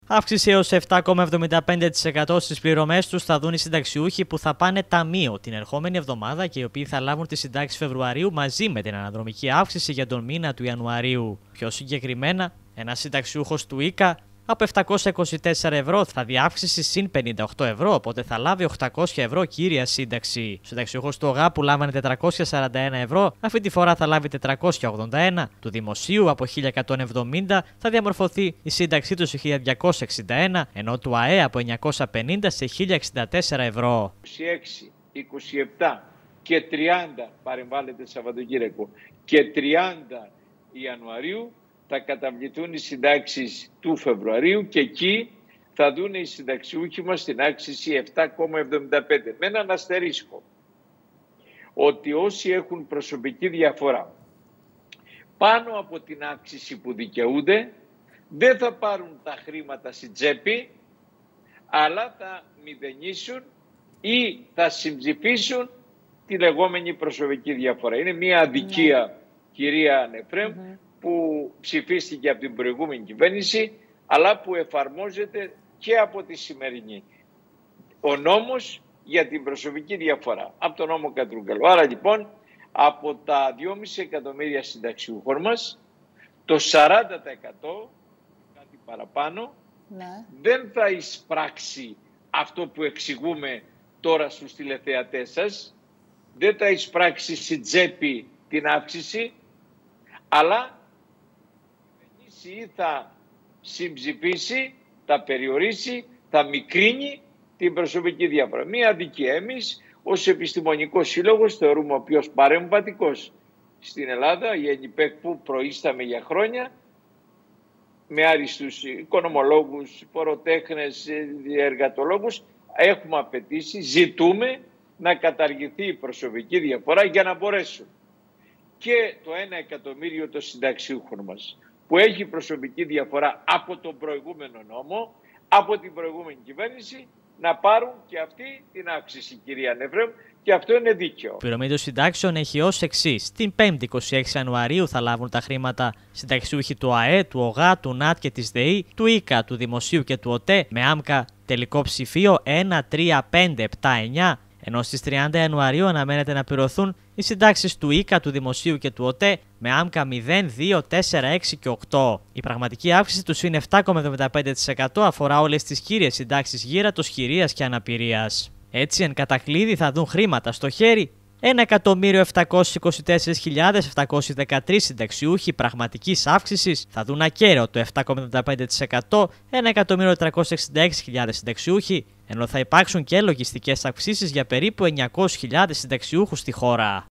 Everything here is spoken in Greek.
Αύξηση έως 7,75% στις πληρωμές τους θα δουν οι συνταξιούχοι που θα πάνε ταμείο την ερχόμενη εβδομάδα και οι οποίοι θα λάβουν τις συντάξεις Φεβρουαρίου μαζί με την αναδρομική αύξηση για τον μήνα του Ιανουαρίου. Πιο συγκεκριμένα, ένας συνταξιούχος του ΙΚΑ από 724 ευρώ θα δει αύξηση συν 58 ευρώ, οπότε θα λάβει 800 ευρώ κύρια σύνταξη. Ο συνταξιούχος του ΟΓΑ που λάμβανε 441 ευρώ, αυτή τη φορά θα λάβει 481. Του Δημοσίου από 1170 θα διαμορφωθεί η σύνταξή του σε 1261, ενώ του ΑΕ από 950 σε 1064 ευρώ. 26, 27 και 30 παρεμβάλλεται Σαββατοκύριακο και 30 Ιανουαρίου θα καταβληθούν οι συντάξεις του Φεβρουαρίου και εκεί θα δουν οι συνταξιούχοι μας την αύξηση 7,75 με έναν αστερίσκο ότι όσοι έχουν προσωπική διαφορά πάνω από την αύξηση που δικαιούνται δεν θα πάρουν τα χρήματα στην τσέπη αλλά θα μηδενίσουν ή θα συμψηφίσουν τη λεγόμενη προσωπική διαφορά. Είναι μια αδικία, κυρία Νεφρέμ, που ψηφίστηκε από την προηγούμενη κυβέρνηση, αλλά που εφαρμόζεται και από τη σημερινή. Ο νόμος για την προσωπική διαφορά, από τον νόμο Κατρούγκαλου. Άρα λοιπόν, από τα 2,5 εκατομμύρια συνταξιούχων μας, το 40%, κάτι παραπάνω, δεν θα εισπράξει αυτό που εξηγούμε τώρα στους τηλεθεατές σας, δεν θα εισπράξει στην τσέπη την αύξηση, αλλά θα συμψηφίσει, θα περιορίσει, θα μικρύνει την προσωπική διαφορά. Μία αδικία. Εμείς ως Επιστημονικός Σύλλογος θεωρούμε ο πιο παρεμβατικός στην Ελλάδα, η ΕΝΙΠΕΚ που προείσταμε για χρόνια, με άριστους οικονομολόγους, φοροτέχνες, εργατολόγους, έχουμε απαιτήσει, ζητούμε να καταργηθεί η προσωπική διαφορά για να μπορέσουν και το 1 εκατομμύριο των συνταξιούχων μας που έχει προσωπική διαφορά από τον προηγούμενο νόμο, από την προηγούμενη κυβέρνηση, να πάρουν και αυτή την αύξηση, κυρία Νεφρέμ, και αυτό είναι δίκαιο. Η πληρωμή των συντάξεων έχει ως εξής. Την 5η 26 Ιανουαρίου θα λάβουν τα χρήματα συνταξιούχοι του ΑΕ, του ΟΓΑ, του ΝΑΤ και της ΔΕΗ, του ΙΚΑ, του Δημοσίου και του ΟΤΕ με άμκα τελικό ψηφίο 13579. Ενώ στις 30 Ιανουαρίου αναμένεται να πληρωθούν οι συντάξεις του ΙΚΑ, του Δημοσίου και του ΟΤΕ με άμκα 0, 2, 4, 6 και 8. Η πραγματική αύξηση τους είναι 7,75%, αφορά όλες τις κύριες συντάξεις γύρατος, χειρίας και αναπηρίας. Έτσι, εν κατακλείδη θα δουν χρήματα στο χέρι 1.724.713 συνταξιούχοι πραγματικής αύξησης θα δουν ακέραιο το 7,75%, 1.366.000 συνταξιούχοι, ενώ θα υπάρξουν και λογιστικές αυξήσεις για περίπου 900.000 συνταξιούχους στη χώρα.